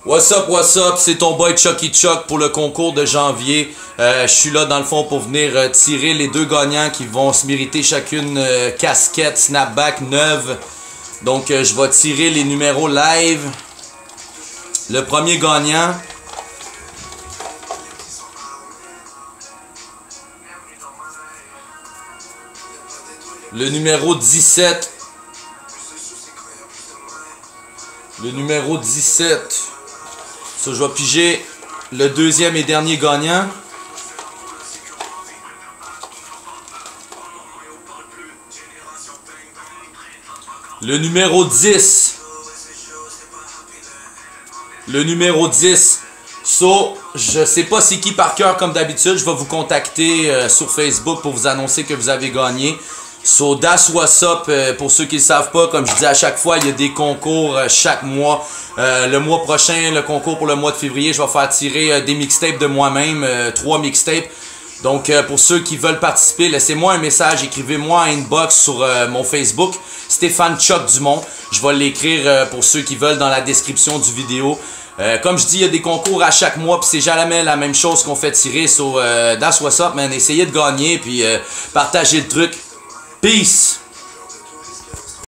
What's up, c'est ton boy Chucky Chuck pour le concours de janvier. Je suis là dans le fond pour venir tirer les deux gagnants qui vont se mériter chacune casquette snapback neuve. Donc je vais tirer les numéros live. Le premier gagnant, le numéro 17. Le numéro 17. Ça, je vais piger le deuxième et dernier gagnant. Le numéro 10. Le numéro 10. So, je sais pas c'est qui par cœur comme d'habitude. Je vais vous contacter sur Facebook pour vous annoncer que vous avez gagné. So, that's what's up. Pour ceux qui ne le savent pas, comme je dis à chaque fois, il y a des concours chaque mois. Le mois prochain, le concours pour le mois de février, je vais faire tirer des mixtapes de moi-même, 3 mixtapes. Donc, pour ceux qui veulent participer, laissez-moi un message, écrivez-moi un inbox sur mon Facebook, Stéphane Chuck Dumont. Je vais l'écrire pour ceux qui veulent dans la description du vidéo. Comme je dis, il y a des concours à chaque mois, puis c'est jamais la même chose qu'on fait tirer. So, that's what's up, man. Essayez de gagner, puis partagez le truc. Peace!